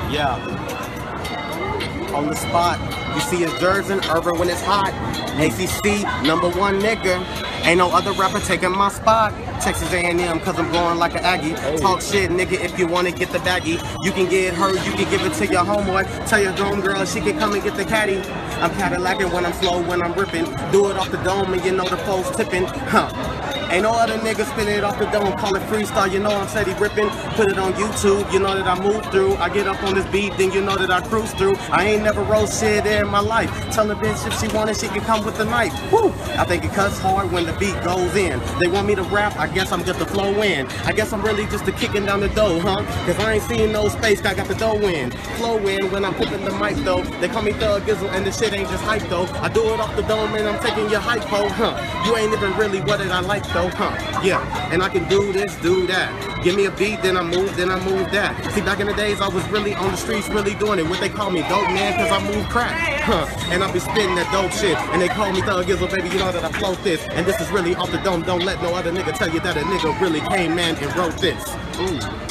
Yeah. On the spot. You see it's Jersey, urban when it's hot. ACC, #1 nigga. Ain't no other rapper taking my spot. Texas A&M, cause I'm going like an Aggie. Talk shit, nigga, if you wanna get the baggie. You can get her, you can give it to your homeboy. Tell your dome girl she can come and get the caddy. I'm Cadillacing when I'm slow, when I'm ripping. Do it off the dome and you know the foes tipping. Huh. Ain't no other nigga spin it off the dome, call it freestyle, you know I'm steady ripping. Put it on YouTube, you know that I move through. I get up on this beat, then you know that I cruise through. I ain't never rolled shit in my life. Tell a bitch if she want it, she can come with the knife. Woo! I think it cuts hard when the beat goes in. They want me to rap, I guess I'm just the flow in. I guess I'm really just a kicking down the dough, huh? Cause I ain't seen no space, I got the dough in. Flow in when I'm flipping the mic though. They call me Thuggizzle and this shit ain't just hype though. I do it off the dome and I'm taking your hypo, huh? You ain't even really what did I like though, huh? Yeah, and I can do this, do that. Give me a beat, then I move that. See, back in the days, I was really on the streets, really doing it. What they call me, dope man, cause I move crack. Huh, and I be spitting that dope shit. And they call me Thuggizzle, baby, you know that I float this. And this is really off the dome. Don't let no other nigga tell you that a nigga really came, man, and wrote this. Ooh.